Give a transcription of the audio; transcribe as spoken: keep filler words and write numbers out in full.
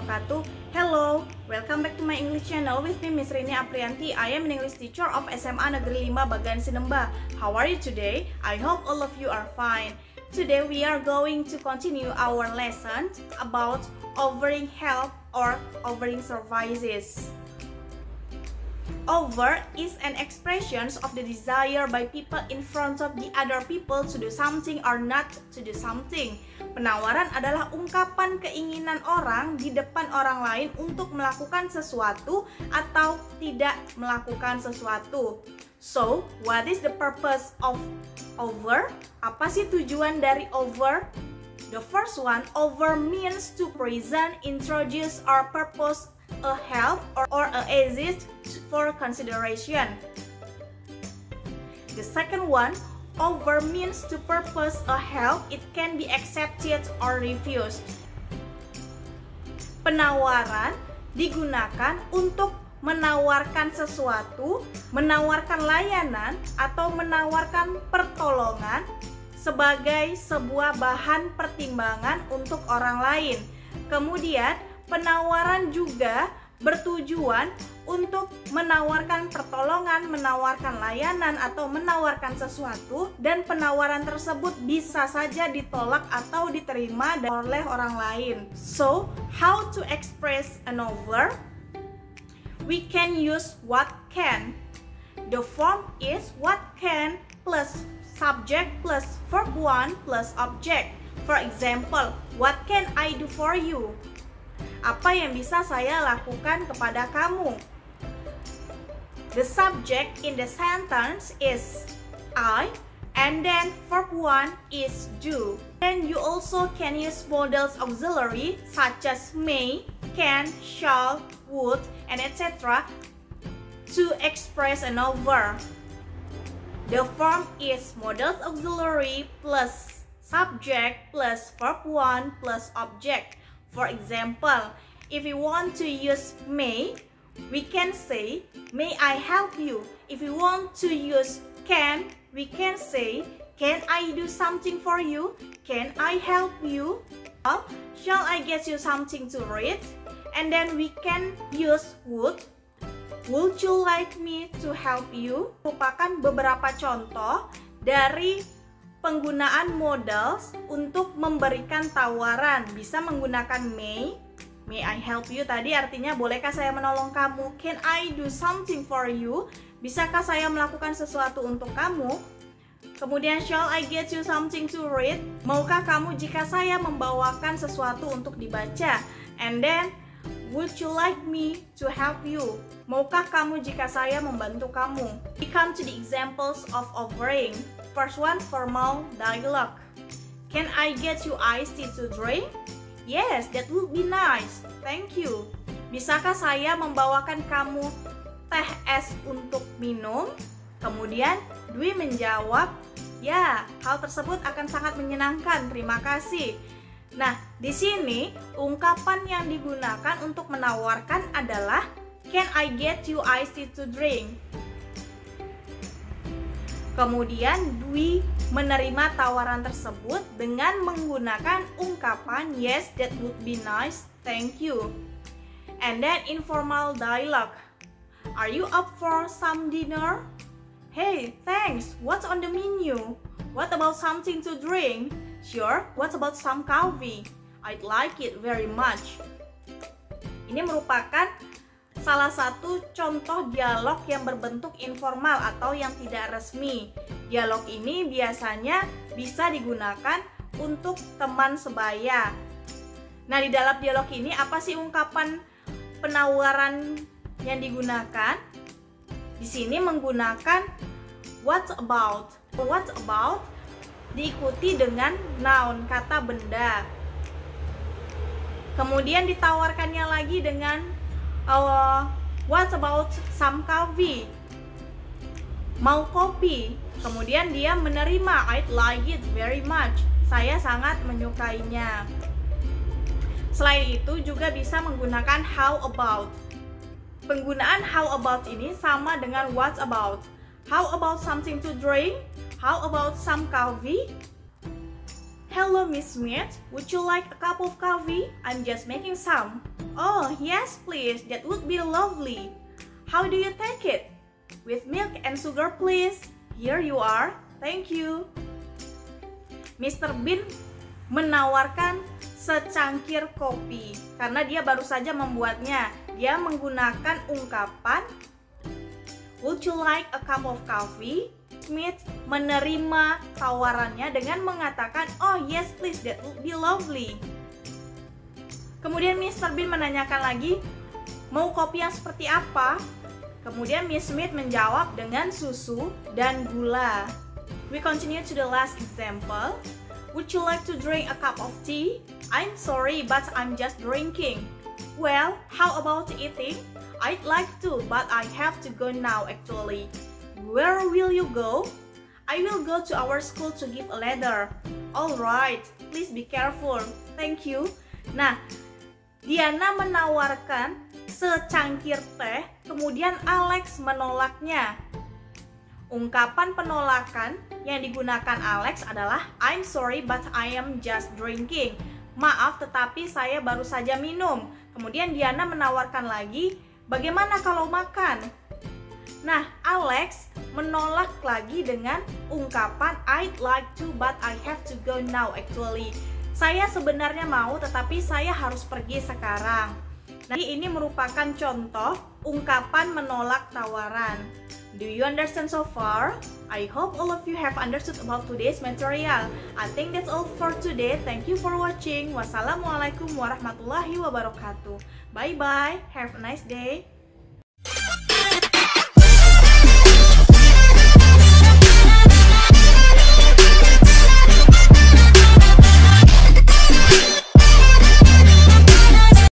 wabarakatuh. Hello, welcome back to my English channel with me Miss Rini Aprianti. I am an English teacher of S M A Negeri lima Bagan Sinemba. How are you today? I hope all of you are fine. Today we are going to continue our lesson about offering help or offering services. Offer is an expression of the desire by people in front of the other people to do something or not to do something. Penawaran adalah ungkapan keinginan orang di depan orang lain untuk melakukan sesuatu atau tidak melakukan sesuatu. So, what is the purpose of offer? Apa sih tujuan dari offer? The first one, offer means to present, introduce, or propose a help or, or a assist for consideration. The second one, offer means to propose a help. It can be accepted or refused. Penawaran digunakan untuk menawarkan sesuatu, menawarkan layanan, atau menawarkan pertolongan sebagai sebuah bahan pertimbangan untuk orang lain. Kemudian, penawaran juga bertujuan untuk menawarkan pertolongan, menawarkan layanan, atau menawarkan sesuatu, dan penawaran tersebut bisa saja ditolak atau diterima oleh orang lain. So, how to express an offer? We can use what can. The form is what can plus subject plus verb one plus object. For example, what can I do for you? Apa yang bisa saya lakukan kepada kamu? The subject in the sentence is I, and then verb one is do. Then you also can use modals auxiliary such as may, can, shall, would, and et cetera to express an offer. The form is modals auxiliary plus subject plus verb one plus object. For example, if we want to use may, we can say, may I help you? If we want to use can, we can say, can I do something for you? Can I help you? Shall I get you something to read? And then we can use would. Would you like me to help you? Merupakan beberapa contoh dari penggunaan modals untuk memberikan tawaran. Bisa menggunakan may, may I help you tadi artinya bolehkah saya menolong kamu? Can I do something for you? Bisakah saya melakukan sesuatu untuk kamu? Kemudian shall I get you something to read? Maukah kamu jika saya membawakan sesuatu untuk dibaca? And then would you like me to help you? Maukah kamu jika saya membantu kamu? We come to the examples of offering. First one, formal dialogue. Can I get you iced tea to drink? Yes, that would be nice. Thank you. Bisakah saya membawakan kamu teh es untuk minum? Kemudian Dwi menjawab, ya, hal tersebut akan sangat menyenangkan. Terima kasih. Nah, di sini ungkapan yang digunakan untuk menawarkan adalah can I get you iced tea to drink? Kemudian Dwi menerima tawaran tersebut dengan menggunakan ungkapan yes, that would be nice, thank you. And then informal dialogue. Are you up for some dinner? Hey, thanks. What's on the menu? What about something to drink? Sure, what about some coffee? I'd like it very much. Ini merupakan salah satu contoh dialog yang berbentuk informal atau yang tidak resmi. Dialog ini biasanya bisa digunakan untuk teman sebaya. Nah, di dalam dialog ini apa sih ungkapan penawaran yang digunakan? Di sini menggunakan what about. What about diikuti dengan noun, kata benda. Kemudian ditawarkannya lagi dengan Uh, what about some coffee? Mau kopi? Kemudian dia menerima, I'd like it very much. Saya sangat menyukainya. Selain itu juga bisa menggunakan how about. Penggunaan how about ini sama dengan what about. How about something to drink? How about some coffee? Hello Miss Smith, would you like a cup of coffee? I'm just making some. Oh, yes please, that would be lovely. How do you take it? With milk and sugar please. Here you are, thank you. Mister Bean menawarkan secangkir kopi karena dia baru saja membuatnya. Dia menggunakan ungkapan would you like a cup of coffee? Smith menerima tawarannya dengan mengatakan oh yes please, that would be lovely. Kemudian Mister Bean menanyakan lagi, mau kopi yang seperti apa? Kemudian Miss Smith menjawab dengan susu dan gula. We continue to the last example. Would you like to drink a cup of tea? I'm sorry, but I'm just drinking. Well, how about eating? I'd like to, but I have to go now actually. Where will you go? I will go to our school to give a letter. Alright, please be careful. Thank you. Nah, Diana menawarkan secangkir teh, kemudian Alex menolaknya. Ungkapan penolakan yang digunakan Alex adalah I'm sorry but I am just drinking. Maaf tetapi saya baru saja minum. Kemudian Diana menawarkan lagi, bagaimana kalau makan? Nah, Alex menolak lagi dengan ungkapan I'd like to but I have to go now actually. Saya sebenarnya mau tetapi saya harus pergi sekarang. Nah, ini merupakan contoh ungkapan menolak tawaran. Do you understand so far? I hope all of you have understood about today's material. I think that's all for today. Thank you for watching. Wassalamualaikum warahmatullahi wabarakatuh. Bye bye. Have a nice day.